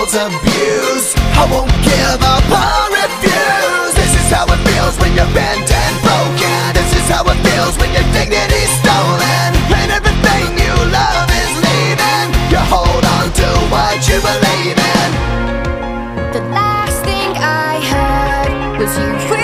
world's abused. I won't give up or refuse. This is how it feels when you're bent and broken. This is how it feels when your dignity's stolen, and everything you love is leaving. You hold on to what you believe in. The last thing I heard was you